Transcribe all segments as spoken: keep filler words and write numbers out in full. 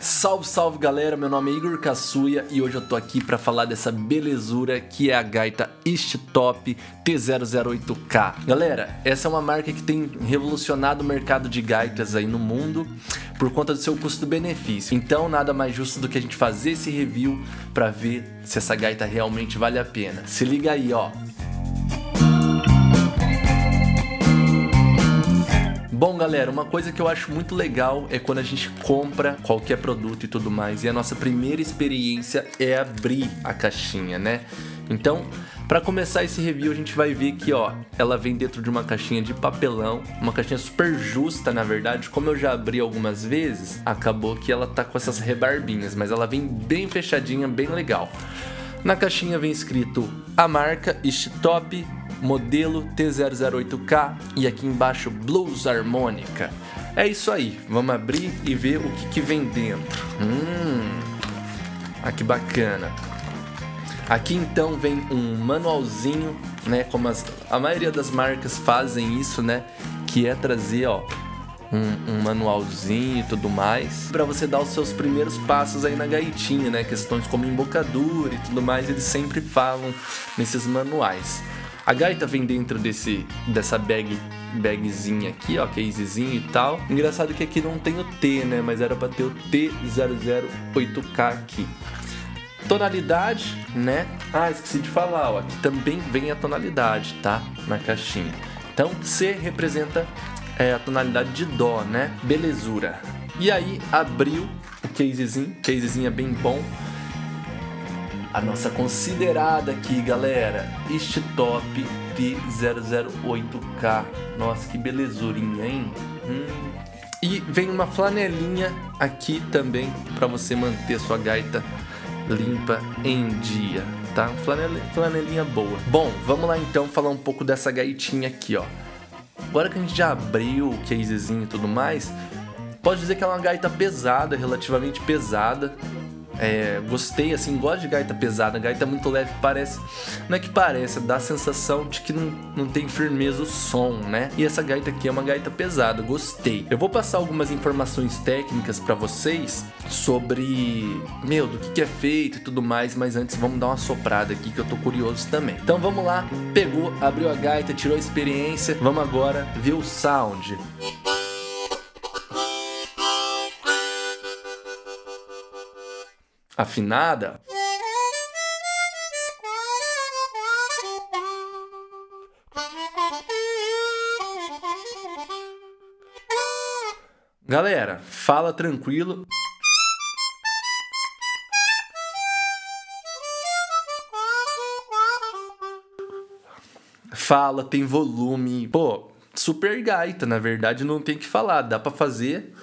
Salve, salve galera, meu nome é Igor Kassuya e hoje eu tô aqui pra falar dessa belezura que é a gaita East-Top T zero zero oito K. Galera, essa é uma marca que tem revolucionado o mercado de gaitas aí no mundo por conta do seu custo-benefício. Então nada mais justo do que a gente fazer esse review pra ver se essa gaita realmente vale a pena. Se liga aí, ó. Bom galera, uma coisa que eu acho muito legal é quando a gente compra qualquer produto e tudo mais, e a nossa primeira experiência é abrir a caixinha, né? Então, para começar esse review a gente vai ver que ó, ela vem dentro de uma caixinha de papelão, uma caixinha super justa na verdade. Como eu já abri algumas vezes, acabou que ela tá com essas rebarbinhas, mas ela vem bem fechadinha, bem legal. Na caixinha vem escrito a marca East-Top, modelo T zero zero oito K e aqui embaixo Blues Harmonica. É isso aí, vamos abrir e ver o que, que vem dentro. Hum, ah, que bacana. Aqui então vem um manualzinho, né, como as, a maioria das marcas fazem isso, né, que é trazer ó, um, um manualzinho e tudo mais, para você dar os seus primeiros passos aí na gaitinha, né, questões como embocadura e tudo mais, eles sempre falam nesses manuais. A gaita vem dentro desse, dessa bag, bagzinha aqui, ó, casezinho e tal. Engraçado que aqui não tem o T, né, mas era pra ter o T zero zero oito K aqui. Tonalidade, né, ah, esqueci de falar, ó, aqui também vem a tonalidade, tá, na caixinha. Então, C representa é, a tonalidade de Dó, né, belezura. E aí, abriu o casezinho, casezinho é bem bom. A nossa considerada aqui, galera, East-Top T zero zero oito K. Nossa, que belezurinha, hein? Hum. E vem uma flanelinha aqui também para você manter sua gaita limpa em dia, tá? Flanel, flanelinha boa. Bom, vamos lá então falar um pouco dessa gaitinha aqui, ó. Agora que a gente já abriu o casezinho e tudo mais, pode dizer que é uma gaita pesada, relativamente pesada. É, gostei, assim, gosto de gaita pesada, gaita muito leve, parece, não é que parece, dá a sensação de que não, não tem firmeza o som, né? E essa gaita aqui é uma gaita pesada, gostei. Eu vou passar algumas informações técnicas pra vocês sobre, meu, do que, que é feito e tudo mais, mas antes vamos dar uma soprada aqui que eu tô curioso também. Então vamos lá, pegou, abriu a gaita, tirou a experiência, vamos agora ver o sound. Afinada. Galera, fala tranquilo. Fala, tem volume. Pô, super gaita, na verdade não tem que falar, dá pra fazer.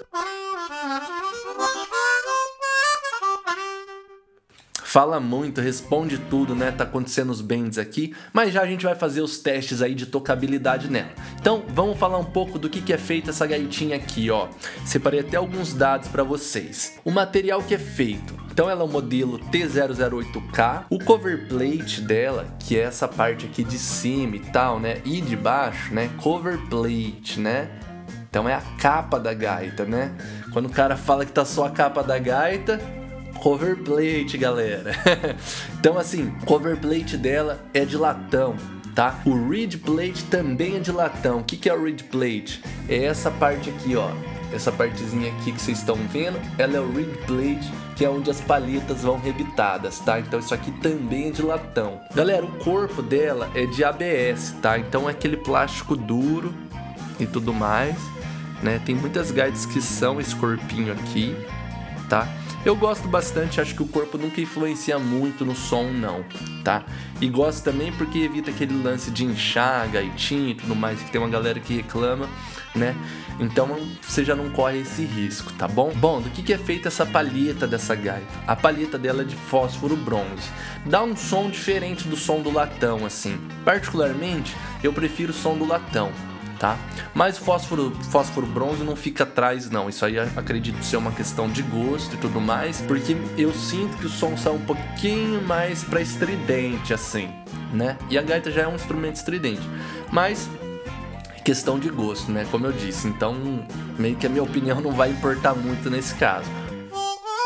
Fala muito, responde tudo, né? Tá acontecendo os bends aqui, mas já a gente vai fazer os testes aí de tocabilidade nela. Então, vamos falar um pouco do que, que é feita essa gaitinha aqui, ó. Separei até alguns dados para vocês. O material que é feito. Então ela é o modelo T zero zero oito K. O cover plate dela, que é essa parte aqui de cima e tal, né? E de baixo, né? Cover plate, né? Então é a capa da gaita, né? Quando o cara fala que tá só a capa da gaita, cover plate, galera. Então assim, cover plate dela é de latão, tá? O reed plate também é de latão. O que, que é o reed plate? É essa parte aqui, ó. Essa partezinha aqui que vocês estão vendo, ela é o reed plate, que é onde as palhetas vão rebitadas, tá? Então isso aqui também é de latão. Galera, o corpo dela é de A B S, tá? Então é aquele plástico duro e tudo mais, né? Tem muitas gaitas que são esse corpinho aqui, tá? Eu gosto bastante, acho que o corpo nunca influencia muito no som não, tá? E gosto também porque evita aquele lance de inchar, gaitinho e tudo mais, que tem uma galera que reclama, né? Então você já não corre esse risco, tá bom? Bom, do que, que é feita essa palheta dessa gaita? A palheta dela é de fósforo bronze. Dá um som diferente do som do latão, assim. Particularmente, eu prefiro o som do latão. Tá? Mas fósforo, fósforo bronze não fica atrás não, isso aí acredito ser uma questão de gosto e tudo mais, porque eu sinto que o som sai um pouquinho mais pra estridente assim, né? E a gaita já é um instrumento estridente, mas questão de gosto, né? Como eu disse, então meio que a minha opinião não vai importar muito nesse caso.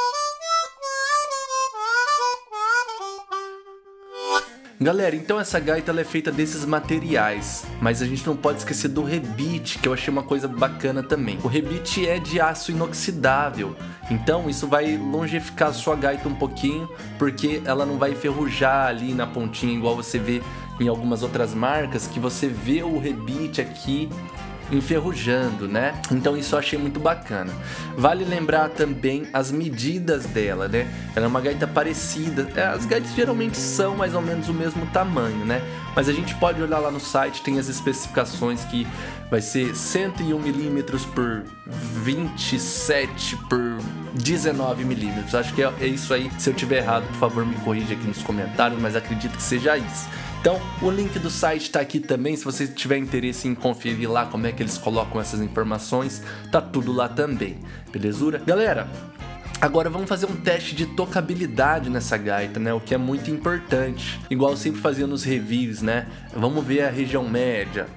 Galera, então essa gaita ela é feita desses materiais, mas a gente não pode esquecer do rebite, que eu achei uma coisa bacana também. O rebite é de aço inoxidável, então isso vai longeficar a sua gaita um pouquinho, porque ela não vai enferrujar ali na pontinha, igual você vê em algumas outras marcas, que você vê o rebite aqui enferrujando, né? Então isso eu achei muito bacana. Vale lembrar também as medidas dela, né? Ela é uma gaita parecida. As gaitas geralmente são mais ou menos o mesmo tamanho, né? Mas a gente pode olhar lá no site, tem as especificações que vai ser cento e um milímetros por vinte e sete por dezenove milímetros. Acho que é, é isso aí. Se eu tiver errado, por favor, me corrija aqui nos comentários, mas acredito que seja isso. Então, o link do site tá aqui também, se você tiver interesse em conferir lá como é que eles colocam essas informações, tá tudo lá também, belezura? Galera, agora vamos fazer um teste de tocabilidade nessa gaita, né, o que é muito importante, igual eu sempre fazia nos reviews, né, vamos ver a região média.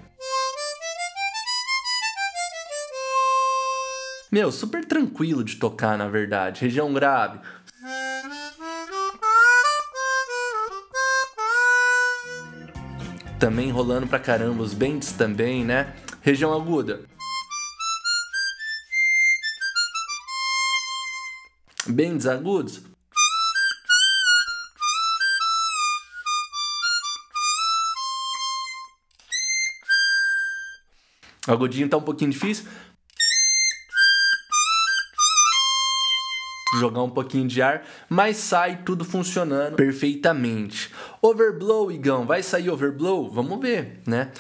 Meu, super tranquilo de tocar, na verdade, região grave. Também rolando pra caramba, os bends também, né? Região aguda. Bends agudos. O agudinho tá um pouquinho difícil. Jogar um pouquinho de ar, mas sai tudo funcionando perfeitamente. Overblow, Igão, vai sair overblow? Vamos ver, né?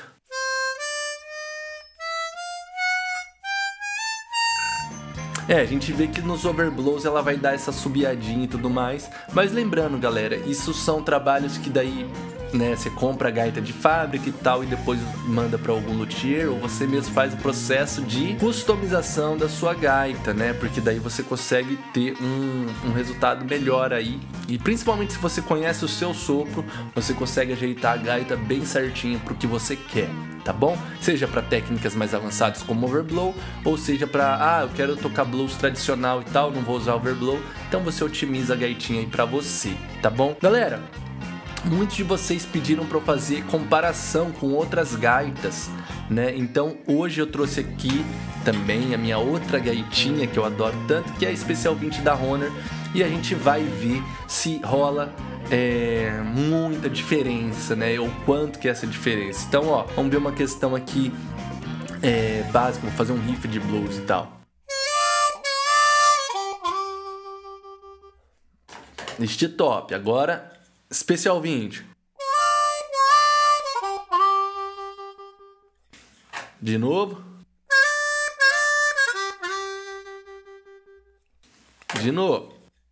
É, a gente vê que nos overblows ela vai dar essa subiadinha e tudo mais, mas lembrando, galera, isso são trabalhos que daí, né, você compra a gaita de fábrica e tal e depois manda para algum luthier, ou você mesmo faz o processo de customização da sua gaita, né, porque daí você consegue ter um, um resultado melhor aí, e principalmente se você conhece o seu sopro, você consegue ajeitar a gaita bem certinho pro que você quer, tá bom? Seja para técnicas mais avançadas como overblow, ou seja para, ah, eu quero tocar blues tradicional e tal, não vou usar overblow, então você otimiza a gaitinha aí para você, tá bom? Galera, muitos de vocês pediram para eu fazer comparação com outras gaitas, né? Então hoje eu trouxe aqui também a minha outra gaitinha que eu adoro tanto, que é a Special vinte da Hohner, e a gente vai ver se rola é, muita diferença, né? Ou quanto que é essa diferença. Então, ó, vamos ver uma questão aqui é, básica, vou fazer um riff de blues e tal. Este top, agora Special vinte. De novo. De novo.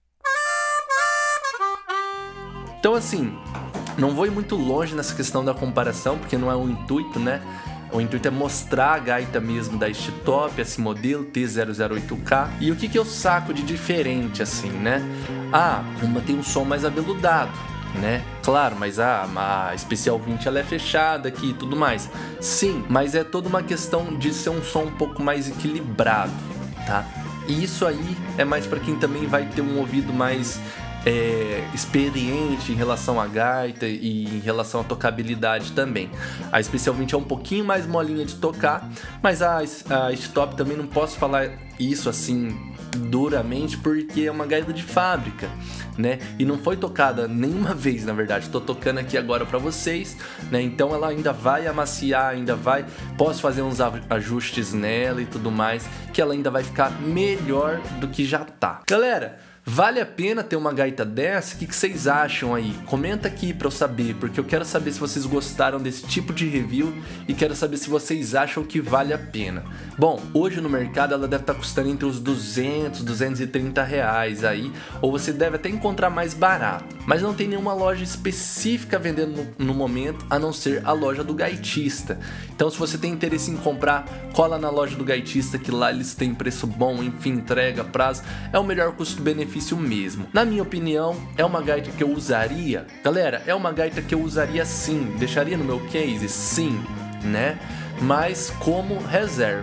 Então assim, não vou ir muito longe nessa questão da comparação, porque não é o intuito, né? O intuito é mostrar a gaita mesmo da Sh-Top, esse modelo T zero zero oito K. E o que que eu saco de diferente assim, né? Ah, uma tem um som mais aveludado, né? Claro, mas a, a Special vinte ela é fechada aqui e tudo mais. Sim, mas é toda uma questão de ser um som um pouco mais equilibrado, tá? E isso aí é mais para quem também vai ter um ouvido mais é, experiente em relação à gaita e em relação à tocabilidade também. A Special vinte é um pouquinho mais molinha de tocar, mas a, a Sh-Top também não posso falar isso assim duramente, porque é uma gaita de fábrica, né? E não foi tocada nenhuma vez, na verdade. Tô tocando aqui agora pra vocês, né? Então ela ainda vai amaciar, ainda vai... Posso fazer uns ajustes nela e tudo mais, que ela ainda vai ficar melhor do que já tá. Galera, vale a pena ter uma gaita dessa? O que, que vocês acham aí? Comenta aqui pra eu saber, porque eu quero saber se vocês gostaram desse tipo de review e quero saber se vocês acham que vale a pena. Bom, hoje no mercado ela deve estar custando entre os duzentos, duzentos e trinta reais aí, ou você deve até encontrar mais barato, mas não tem nenhuma loja específica vendendo no, no momento, a não ser a loja do gaitista. Então se você tem interesse em comprar, cola na loja do gaitista, que lá eles têm preço bom, enfim, entrega, prazo, é o melhor custo-benefício mesmo. Na minha opinião, é uma gaita que eu usaria. Galera, é uma gaita que eu usaria sim, deixaria no meu case, sim, né? Mas como reserva,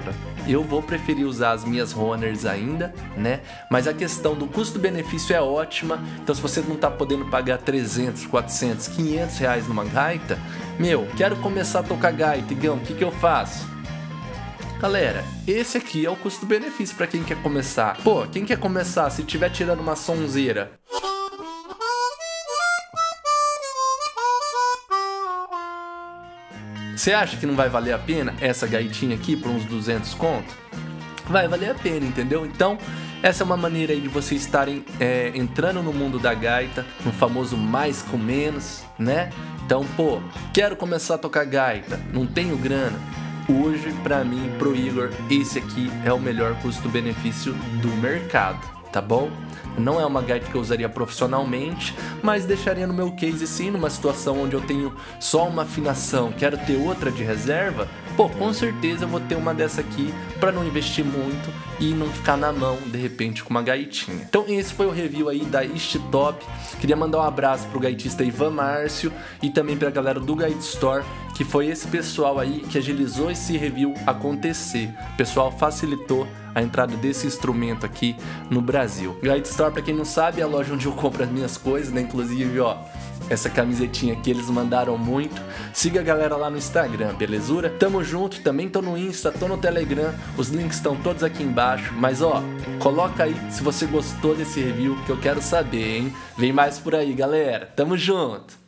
eu vou preferir usar as minhas Honors ainda, né? Mas a questão do custo-benefício é ótima, então se você não tá podendo pagar trezentos, quatrocentos, quinhentos reais numa gaita, meu, quero começar a tocar gaita, Igão, o que que eu faço? Galera, esse aqui é o custo-benefício para quem quer começar. Pô, quem quer começar, se tiver tirando uma sonzeira, você acha que não vai valer a pena essa gaitinha aqui por uns duzentos conto? Vai valer a pena, entendeu? Então, essa é uma maneira aí de vocês estarem é, entrando no mundo da gaita, no famoso mais com menos, né? Então, pô, quero começar a tocar gaita, não tenho grana. Hoje, pra mim, pro Igor, esse aqui é o melhor custo-benefício do mercado, tá bom? Não é uma gaita que eu usaria profissionalmente, mas deixaria no meu case sim, numa situação onde eu tenho só uma afinação, quero ter outra de reserva, pô, com certeza eu vou ter uma dessa aqui para não investir muito e não ficar na mão, de repente, com uma gaitinha. Então esse foi o review aí da Ishtop. Queria mandar um abraço pro gaitista Ivan Márcio e também pra galera do Gaita Store, que foi esse pessoal aí que agilizou esse review acontecer. O pessoal facilitou a entrada desse instrumento aqui no Brasil. Gaita Store, pra quem não sabe, é a loja onde eu compro as minhas coisas, né? Inclusive, ó, essa camisetinha aqui eles mandaram muito. Siga a galera lá no Instagram, belezura? Tamo junto, também tô no Insta, tô no Telegram, os links estão todos aqui embaixo. Mas ó, coloca aí se você gostou desse review, que eu quero saber, hein? Vem mais por aí, galera. Tamo junto!